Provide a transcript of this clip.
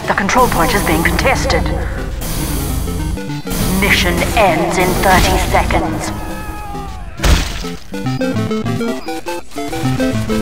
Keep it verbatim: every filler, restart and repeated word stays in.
The control point is being contested. Mission ends in thirty seconds.